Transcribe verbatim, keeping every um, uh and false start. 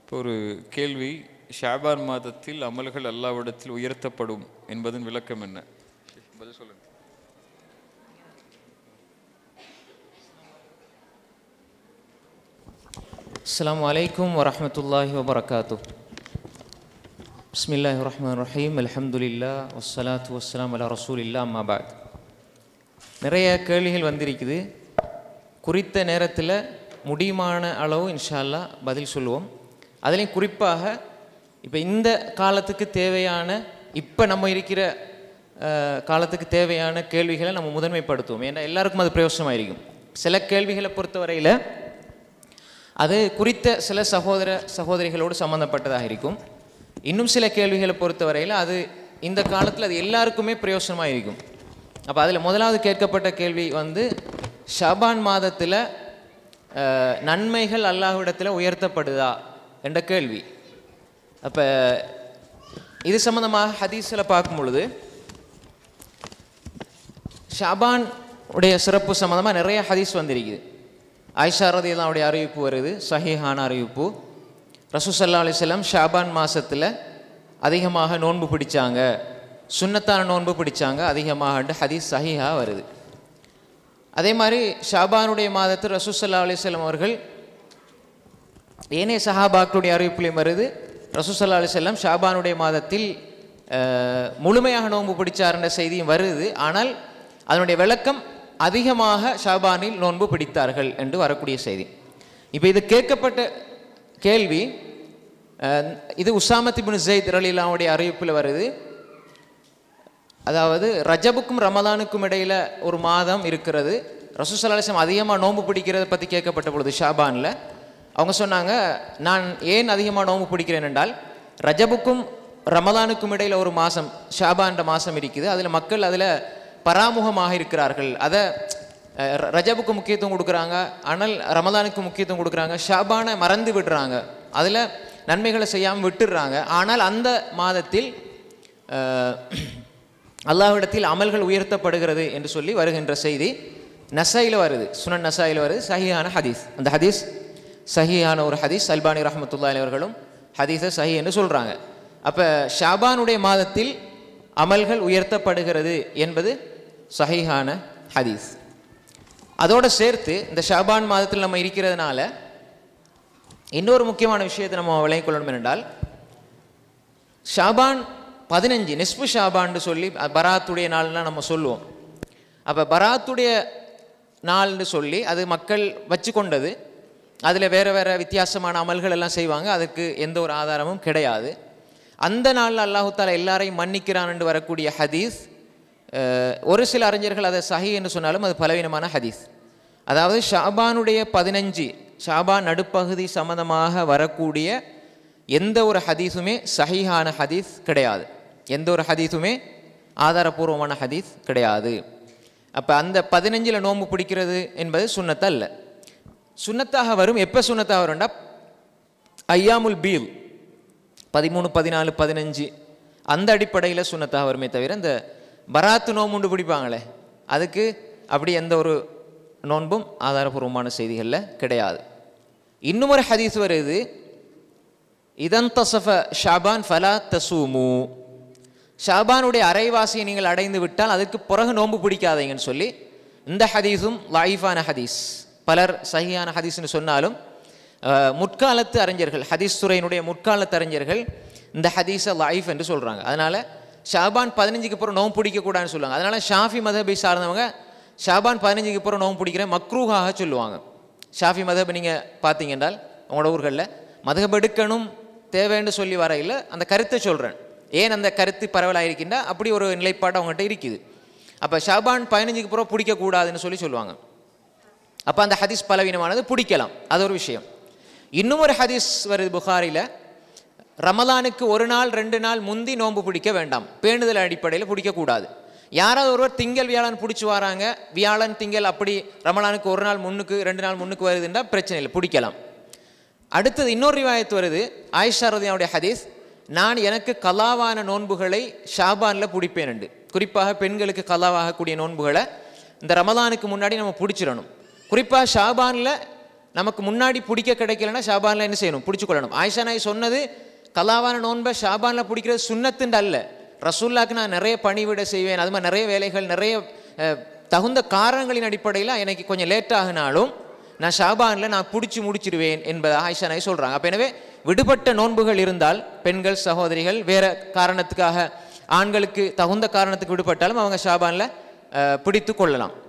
இப்போ ஒரு கேள்வி, ஷாபான் மாதத்தில் அமல்கள் அல்லாஹ்விடத்தில் உயர்த்தப்படும் என்பதன் விளக்கம் என்ன? பதில் சொல்லுங்க. அஸ்ஸலாமு அலைக்கும் வரஹ்மத்துல்லாஹி வபரகாத்துஹ். பிஸ்மில்லாஹிர் ரஹ்மானிர் ரஹீம். அல்ஹம்துலில்லாஹ் வஸ்ஸலாத்து வஸ்ஸலாமு அலா ரசூலில்லாஹ் அம்மா பஅத். நிறைய கேள்விகள் வந்திருக்குது. குறித்த நேரத்தில் முடியுமான அளவு இன்ஷா அல்லாஹ் பதில் சொல்லுவோம். அதுலேயும் குறிப்பாக இப்போ இந்த காலத்துக்கு தேவையான, இப்போ நம்ம இருக்கிற காலத்துக்கு தேவையான கேள்விகளை நம்ம முதன்மைப்படுத்துவோம். ஏன்னா எல்லாருக்கும் அது பிரயோசனமாக இருக்கும். சில கேள்விகளை பொறுத்தவரையில் அது குறித்த சில சகோதர சகோதரிகளோடு சம்மந்தப்பட்டதாக இருக்கும். இன்னும் சில கேள்விகளை பொறுத்தவரையில் அது இந்த காலத்தில் அது எல்லாருக்குமே பிரயோசனமாக இருக்கும். அப்போ அதில் முதலாவது கேட்கப்பட்ட கேள்வி வந்து, ஷாபான் மாதத்தில் நன்மைகள் அல்லாஹ்விடத்தில் உயர்த்தப்படுதா என்ற கேள்வி. அப்போ இது சம்மந்தமாக ஹதீஸில் பார்க்கும் பொழுது ஷாபான் உடைய சிறப்பு சம்மந்தமாக நிறைய ஹதீஸ் வந்திருக்குது. ஆயிஷா ரலியல்லாஹு அன்ஹா அறிவிப்பு வருது, சஹீஹான அறிவிப்பு. ரசூல் ஸல்லல்லாஹு அலைஹி வஸல்லம் ஷாபான் மாதத்தில் அதிகமாக நோன்பு பிடிச்சாங்க, சுன்னத்தான நோன்பு பிடிச்சாங்க அதிகமாக ஹதீஸ் சஹீஹா வருது. அதே மாதிரி ஷாபானுடைய மாதத்தில் ரசூல் ஸல்லல்லாஹு அலைஹி வஸல்லம் அவர்கள் ஏனைய சஹாபாக்களுடைய அறிவிப்புலையும் வருது, ரசூல் ஸல்லல்லாஹு அலைஹி வஸல்லம் ஷாபானுடைய மாதத்தில் முழுமையாக நோன்பு பிடிச்சார்ன்ற செய்தியும் வருது. ஆனால் அதனுடைய விளக்கம் அதிகமாக ஷாபானில் நோன்பு பிடித்தார்கள் என்று வரக்கூடிய செய்தி. இப்போ இது கேட்கப்பட்ட கேள்வி, இது உசாமத் இப்னு ஸைத் ரலியல்லாஹு அன்ஹுடைய அறிவிப்பில் வருது. அதாவது ரஜபுக்கும் ரமலானுக்கும் இடையில் ஒரு மாதம் இருக்கிறது. ரசூல் ஸல்லல்லாஹு அலைஹி வஸல்லம் அதிகமாக நோன்பு பிடிக்கிறத பற்றி கேட்கப்பட்ட பொழுது ஷாபானில் அவங்க சொன்னாங்க, நான் ஏன் அதிகமாக நோன்பு பிடிக்கிறேன் என்றால், ரஜபுக்கும் ரமலானுக்கும் இடையில் ஒரு மாதம் ஷாபான்ற மாதம் இருக்குது, அதில் மக்கள் அதில் பராமுகமாக இருக்கிறார்கள். அதை ரஜபுக்கு முக்கியத்துவம் கொடுக்குறாங்க, ஆனால் ரமலானுக்கு முக்கியத்துவம் கொடுக்குறாங்க. ஷாபானை மறந்து விடுறாங்க, அதில் நன்மைகளை செய்யாமல் விட்டுடுறாங்க. ஆனால் அந்த மாதத்தில் அல்லாஹ்விடத்தில் அமல்கள் உயர்த்தப்படுகிறது என்று சொல்லி வருகின்ற செய்தி நசாயில் வருது, சுனன் நசாயில் வருது, சஹீஹான ஹதீஸ். அந்த ஹதீஸ் சஹீஹான ஒரு ஹதீஸ். அல்பானி ரஹ்மத்துல்லாஹி அலைஹி அவர்களும் ஹதீஸை சஹீஹ் என்று சொல்கிறாங்க. அப்போ ஷாபானுடைய மாதத்தில் அமல்கள் உயர்த்தப்படுகிறது என்பது சஹீஹான ஹதீஸ். அதோடு சேர்த்து இந்த ஷாபான் மாதத்தில் நம்ம இருக்கிறதுனால இன்னொரு முக்கியமான விஷயத்தை நம்ம விளங்கிக் கொள்ளணும் என்றால், ஷாபான் பதினஞ்சு நிஸ்பு ஷாபான்னு சொல்லி பராத்துடைய நாள்லாம் நம்ம சொல்லுவோம். அப்போ பராத்துடைய நாள்னு சொல்லி அது மக்கள் வச்சு கொண்டது, அதில் வேறு வேறு வித்தியாசமான அமல்கள் எல்லாம் செய்வாங்க, அதுக்கு எந்த ஒரு ஆதாரமும் கிடையாது. அந்த நாளில் அல்லாஹு தாலா எல்லாரையும் மன்னிக்கிறான் என்று வரக்கூடிய ஹதீஸ், ஒரு சில அறிஞர்கள் அதை சஹீஹ் என்று சொன்னாலும் அது பலவீனமான ஹதீஸ். அதாவது ஷாபானுடைய பதினஞ்சு ஷாபான் நடுப்பகுதி சம்மந்தமாக வரக்கூடிய எந்த ஒரு ஹதீஸுமே சஹீஹான ஹதீஸ் கிடையாது, எந்த ஒரு ஹதீஸுமே ஆதாரபூர்வமான ஹதீஸ் கிடையாது. அப்போ அந்த பதினஞ்சில் நோன்பு பிடிக்கிறது என்பது சுன்னத்தா இல்லை. சுன்னத்தாக வரும், எப்போ சுன்னத்தாக வரும்டா ஐயாமுல் பீல் பதிமூணு பதினாலு பதினஞ்சு அந்த அடிப்படையில் சுன்னத்தாக வருமே தவிர, இந்த பராத்து நோம்புண்டு பிடிப்பாங்களே அதுக்கு அப்படி எந்த ஒரு நோன்பும் ஆதாரபூர்வமான செய்திகளில் கிடையாது. இன்னும் ஒரு ஹதீஸ் வருது, இதன் தசஃப ஷாபான் ஃபலா தசூமு, ஷாபானுடைய அரைவாசியை நீங்கள் அடைந்து விட்டால் அதுக்கு பிறகு நோன்பு பிடிக்காதீங்கன்னு சொல்லி. இந்த ஹதீஸும் லைஃபான ஹதீஸ். பலர் சஹீஹான ஹதீஸ்னு சொன்னாலும் முற்காலத்து அறிஞர்கள், ஹதீஸ் துறையினுடைய முற்காலத்து அறிஞர்கள் இந்த ஹதீஸை லைஃப் என்று சொல்கிறாங்க. அதனால் ஷாபான் பதினஞ்சுக்கு பிறகு நோம்பு பிடிக்கக்கூடாதுன்னு சொல்லுவாங்க. அதனால் ஷாஃபி மதபை சார்ந்தவங்க ஷாபான் பதினஞ்சுக்கு பிறகு நோம்பு பிடிக்கிறேன் மக்ரூஹாக சொல்லுவாங்க. ஷாஃபி மதபை நீங்கள் பார்த்தீங்க என்றால் உங்களோட ஊர்களில் மதஹப் எடுக்கணும் தேவைன்னு சொல்லி வரையில் அந்த கருத்தை சொல்கிறேன். ஏன் அந்த கருத்து பரவலாக இருக்கின்றா அப்படி ஒரு நிலைப்பாடு அவங்ககிட்ட இருக்குது. அப்போ ஷாபான் பதினஞ்சுக்கு பிறகு பிடிக்கக்கூடாதுன்னு சொல்லி சொல்லுவாங்க. அப்போ அந்த ஹதீஸ் பலவீனமானது, பிடிக்கலாம், அது ஒரு விஷயம். இன்னும் ஒரு ஹதீஸ் வருது புகாரில், ரமலானுக்கு ஒரு நாள் ரெண்டு நாள் முந்தி நோன்பு பிடிக்க வேண்டாம், பேணுதல் அடிப்படையில் பிடிக்கக்கூடாது. யாராவது ஒருவர் திங்கள் வியாழன் பிடிச்சி வராங்க, வியாழன் திங்கள் அப்படி ரமலானுக்கு ஒரு நாள் முன்னுக்கு ரெண்டு நாள் முன்னுக்கு வருதுன்றா பிரச்சனை இல்லை, பிடிக்கலாம். அடுத்தது இன்னொரு ரிவாயத்து வருது, ஆயிஷா ரலியல்லாஹு ஹதீஸ், நான் எனக்கு கலாவான நோன்புகளை ஷாபானில் பிடிப்பேன் என்று. குறிப்பாக பெண்களுக்கு கலாவாகக்கூடிய நோன்புகளை இந்த ரமலானுக்கு முன்னாடி நம்ம பிடிச்சிடணும். குறிப்பாக ஷாபானில் நமக்கு முன்னாடி பிடிக்க கிடைக்கலன்னா ஷாபானில் என்ன செய்யணும், பிடிச்சு கொள்ளணும். ஆயிஷா நாய் சொன்னது கலாவான நோன்பை ஷாபானில் பிடிக்கிறது சுன்னத்துண்டு அல்ல. ரசூல்லாக்கு நான் நிறைய பணிவிட செய்வேன், அது மாதிரி நிறைய வேலைகள், நிறைய தகுந்த காரணங்களின் அடிப்படையில் எனக்கு கொஞ்சம் லேட் ஆகினாலும் நான் ஷாபானில் நான் பிடிச்சி முடிச்சிடுவேன் என்பதை ஆயிஷா நாய் சொல்கிறாங்க. அப்போ எனவே விடுபட்ட நோன்புகள் இருந்தால் பெண்கள் சகோதரிகள் வேறு காரணத்துக்காக, ஆண்களுக்கு தகுந்த காரணத்துக்கு விடுபட்டாலும் அவங்க ஷாபானில் பிடித்து கொள்ளலாம்.